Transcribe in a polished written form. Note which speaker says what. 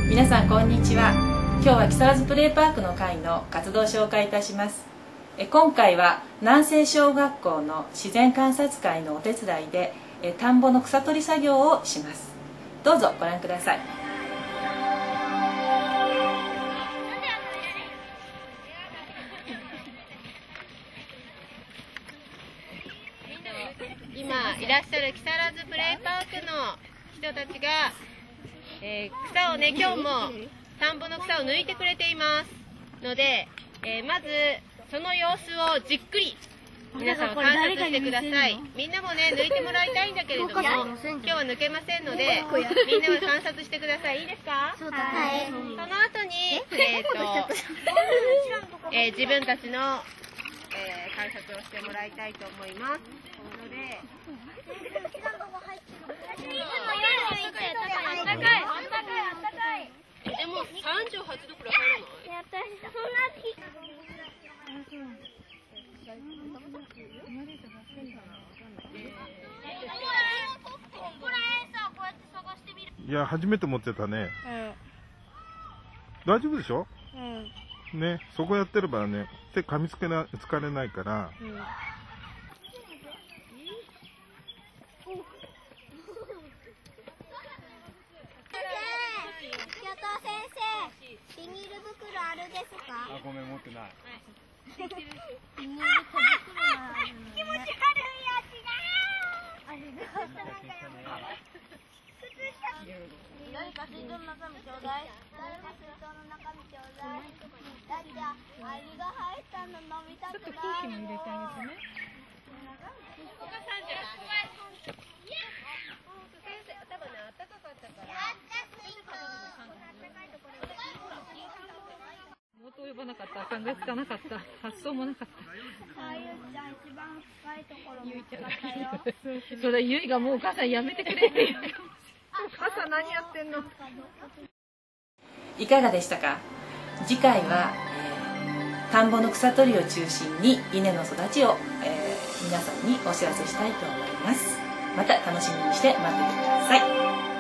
Speaker 1: 皆さんこんにちは。今日は木更津プレイパークの会の活動を紹介いたします。今回は南西小学校の自然観察会のお手伝いで田んぼの草取り作業をします。どうぞご覧ください。
Speaker 2: 今いらっしゃる木更津プレイパークの人たちが、草をね、今日も田んぼの草を抜いてくれていますので、まずその様子をじっくり皆さん観察してください。みんなもね、抜いてもらいたいんだけれども今日は抜けませんので、みんなは観察してください。いいですか？はい。その後に、自分たちの、観察をしてもらいたいと思いますので、でも38度くらい入らない？
Speaker 3: いや、初めて持ってたね。大丈夫でしょ？ね、そこやってればね、手噛みつかれないから。
Speaker 4: ビニール袋あるですか？
Speaker 5: あ、ごめん、持ってない。
Speaker 4: ビニール小袋があるのね。気持ち悪いやつだー。あれどうしたなんか誰か水筒の中身ちょうだい。誰か水筒の中身ちょうだい。だってアリが入ったの飲みたくない。ちょっと空気も入れてあげてね。
Speaker 2: お母さんじゃん。多分ね、あったかかったから。
Speaker 6: 元を呼ばなかった、考えつかなかった、発想もなかった。
Speaker 4: ゆいちゃん一番深いところ見つかったよ。
Speaker 6: それゆいがもうお母さんやめてくれって言う。お母さん何やってんの？
Speaker 1: いかがでしたか？次回は、田んぼの草取りを中心に稲の育ちを、皆さんにお知らせしたいと思います。また楽しみにして待っててください。